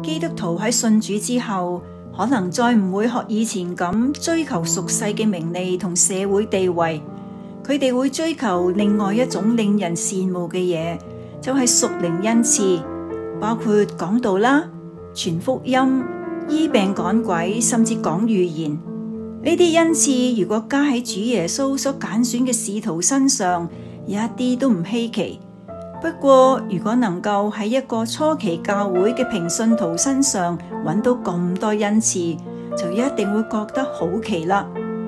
基督徒喺信主之後，可能再唔會學以前咁追求俗世嘅名利同社會地位，佢哋會追求另外一種令人羨慕嘅嘢，就係屬靈恩賜，包括講道啦、傳福音、醫病趕鬼，甚至講預言。呢啲恩賜如果加喺主耶穌所揀選嘅使徒身上，有一啲都唔稀奇。不過如果能夠喺一個初期教會嘅平信徒身上揾到咁多恩賜，就一定會覺得好奇啦。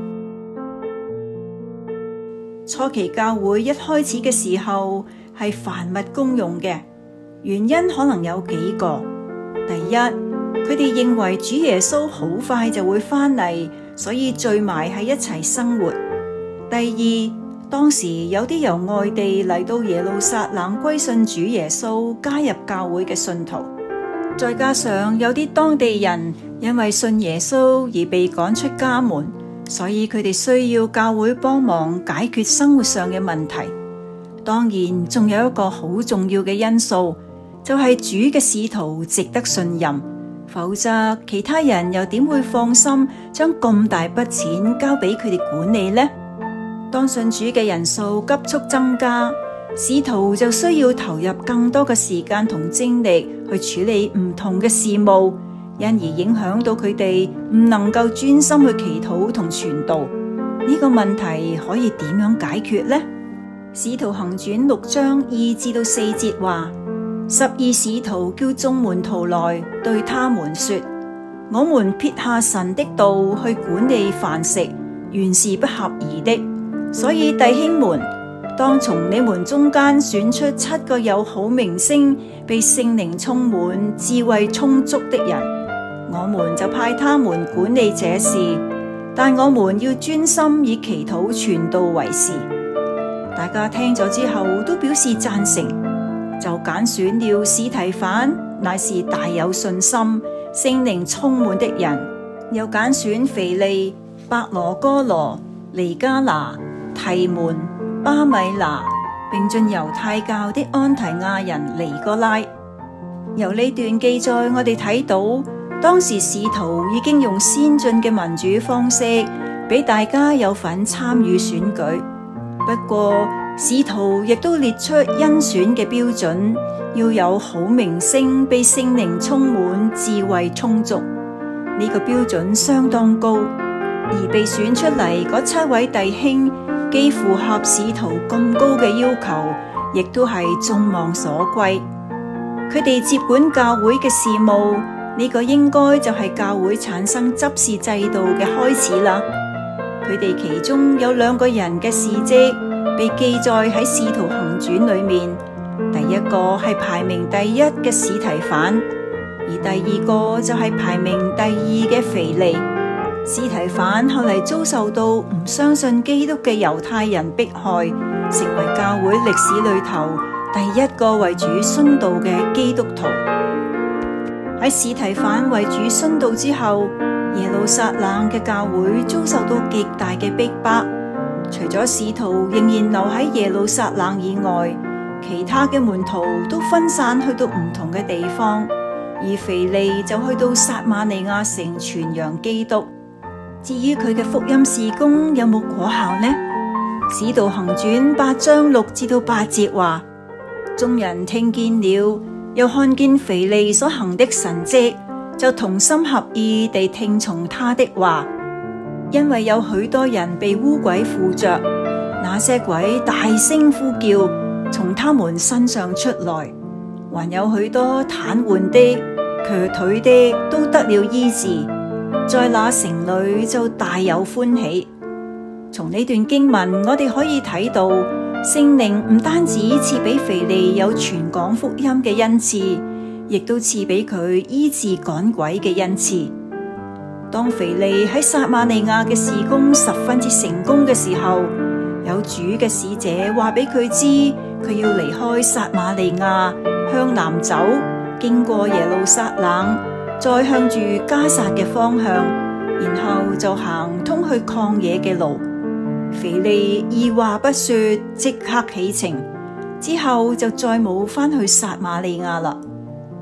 初期教會一開始嘅時候係凡物公用嘅，原因可能有幾個。第一，佢哋認為主耶穌好快就會返嚟，所以聚埋喺一齊生活。第二，當時有啲由外地嚟到耶路撒冷歸信主耶穌，加入教會嘅信徒，再加上有啲當地人因為信耶穌而被趕出家門，所以佢哋需要教會幫忙解決生活上嘅問題。當然仲有一個好重要嘅因素，就係主嘅使徒值得信任，否則其他人又點會放心將咁大筆錢交俾佢哋管理呢？當信主嘅人數急速增加，使徒就需要投入更多嘅時間同精力去處理唔同嘅事務，因而影響到佢哋唔能夠專心去祈禱同傳道。呢個問題可以點樣解決呢？使徒行傳6章2至4節話，12使徒叫眾門徒來，對他們說：我們撇下神的道去管理飯食，原是不合宜的。所以弟兄們，當從你們中間選出7個有好名聲、被聖靈充滿、智慧充足的人，我們就派他們管理這事。但我們要專心以祈禱傳道為事。大家聽咗之後都表示贊成，就揀選了司提反，乃是大有信心、聖靈充滿的人；又揀選腓利、伯羅哥羅、尼加拿、提門、巴米拿，並進猶太教的安提亞人尼哥拉。由呢段記載，我哋睇到當時使徒已經用先進嘅民主方式，俾大家有份參與選舉。不過使徒亦都列出甄選嘅標準，要有好名聲、被聖靈充滿、智慧充足。呢個標準相當高，而被選出嚟嗰7位弟兄，既符合使徒咁高嘅要求，亦都係眾望所歸。佢哋接管教會嘅事務，呢個應該就係教會產生執事制度嘅開始啦。佢哋其中有2個人嘅事蹟被記載喺《使徒行傳》裏面。第一個係排名第1嘅司提反，而第2個就係排名第2嘅腓利。司提反後嚟遭受到唔相信基督嘅猶太人迫害，成為教會歷史裏頭第1個為主殉道嘅基督徒。喺司提反為主殉道之後，耶路撒冷嘅教會遭受到極大嘅逼迫。除咗使徒仍然留喺耶路撒冷以外，其他嘅門徒都分散去到唔同嘅地方，而腓利就去到撒瑪利亞城傳揚基督。至於佢嘅福音事工有冇果效呢？使徒行傳8章6至8節話，眾人聽見了，又看見腓利所行的神蹟，就同心合意地聽從他的話。因為有許多人被污鬼附着，那些鬼大聲呼叫，從他們身上出來，還有許多癱瘓的、瘸腿的都得了醫治。在那城裏就大有歡喜。從呢段經文，我哋可以睇到聖靈唔單止賜俾腓利有傳講福音嘅恩賜，亦都賜俾佢醫治趕鬼嘅恩賜。當腓利喺撒瑪利亞嘅事工十分之成功嘅時候，有主嘅使者話俾佢知，佢要離開撒瑪利亞，向南走，經過耶路撒冷，再向住加撒嘅方向，然後就行通去曠野嘅路。腓利二話不說，即刻起程，之後就再冇返去撒瑪利亞啦。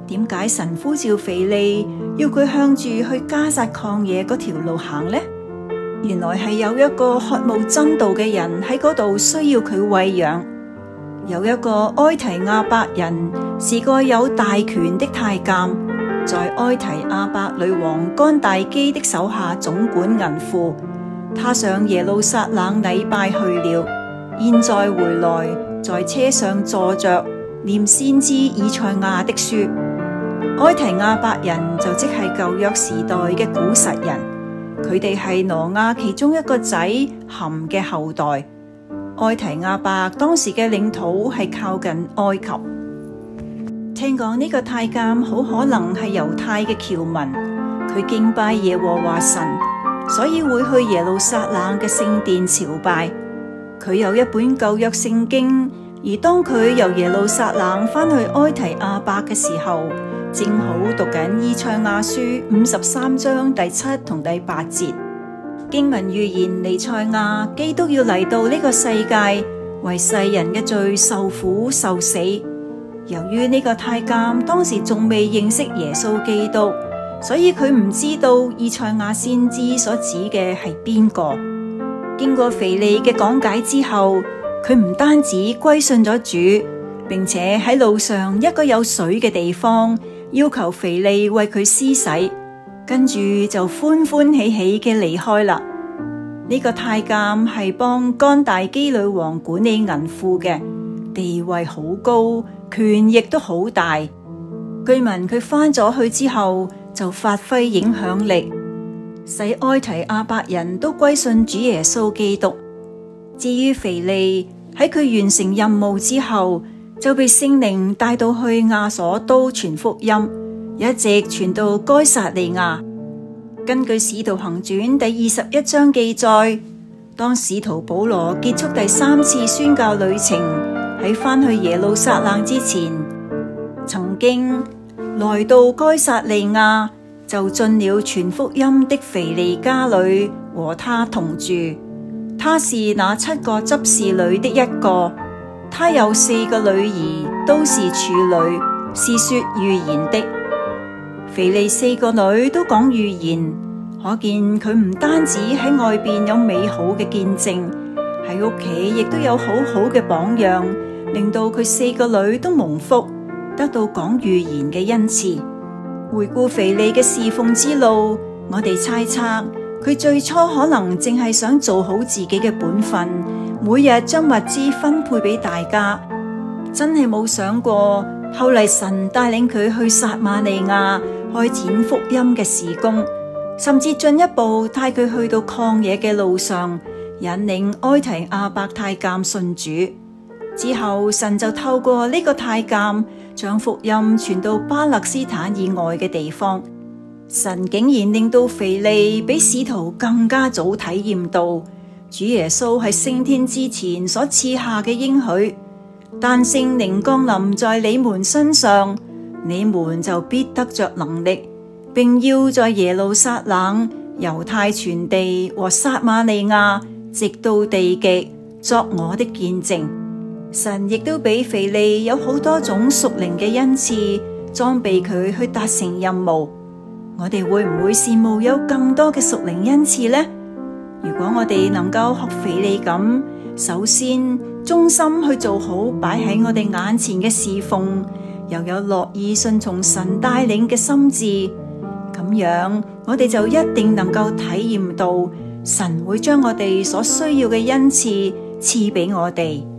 點解神呼召腓利要佢向住去迦薩曠野嗰條路行呢？原來係有一個渴慕真道嘅人喺嗰度需要佢餵養。有一個埃提亞伯人是個有大權的太監，在埃提亞伯女王干大基的手下總管銀庫。他上耶路撒冷禮拜去了，現在回來，在車上坐着念先知以賽亞的書。埃提亞伯人就即係舊約時代嘅古實人，佢哋係挪亞其中一個仔含嘅後代。埃提亞伯當時嘅領土係靠近埃及。聽講呢個太監好可能係猶太嘅僑民，佢敬拜耶和華神，所以會去耶路撒冷嘅聖殿朝拜。佢有一本舊約聖經，而當佢由耶路撒冷返去埃提亞伯嘅時候，正好讀緊以賽亞書53章第7同第8節。經文預言彌賽亞基督要嚟到呢個世界，為世人嘅罪受苦受死。由於呢個太監當時仲未認識耶穌基督，所以佢唔知道以賽亞先知所指嘅係邊個。經過腓利嘅講解之後，佢唔單止歸信咗主，並且喺路上一個有水嘅地方要求腓利為佢施洗。跟住就歡歡喜喜嘅離開啦。呢個太監係幫干大基女王管理銀庫嘅，地位好高，權亦都好大。據聞佢返咗去之後就發揮影響力，使埃提亞伯人都歸信主耶穌基督。至於腓利，喺佢完成任務之後，就被聖靈帶到去亞索都傳福音，一直傳到該撒利亞。根據《使徒行傳》第21章記載，當使徒保羅結束第3次宣教旅程，喺返去耶路撒冷之前，曾經來到該撒利亞，就進了傳福音的腓利家裏，和他同住。他是那7個執事裏的一個，他有4個女兒，都是處女，是說預言的。腓利4個女都講預言，可見佢唔單止喺外邊有美好嘅見證，喺屋企亦都有好好嘅榜樣，令到佢4個女都蒙福，得到講預言嘅恩賜。回顧腓利嘅侍奉之路，我哋猜測佢最初可能淨係想做好自己嘅本分，每日將物資分配俾大家，真係冇想過後嚟神帶領佢去撒瑪利亞開展福音嘅事工，甚至進一步帶佢去到曠野嘅路上，引領埃提亞伯太監信主。之後神就透過呢個太監將福音傳到巴勒斯坦以外嘅地方。神竟然令到腓利比使徒更加早體驗到主耶穌係升天之前所賜下嘅應許，但聖靈降臨在你們身上，你們就必得着能力，並要在耶路撒冷、猶太全地和撒瑪利亞，直到地極，作我的見證。神亦都俾腓利有好多種屬靈嘅恩賜，裝備佢去達成任務。我哋會唔會羨慕有更多嘅屬靈恩賜呢？如果我哋能夠學腓利咁，首先忠心去做好擺喺我哋眼前嘅侍奉，又有樂意順從神帶領嘅心志，咁樣我哋就一定能夠體驗到神會將我哋所需要嘅恩賜賜俾我哋。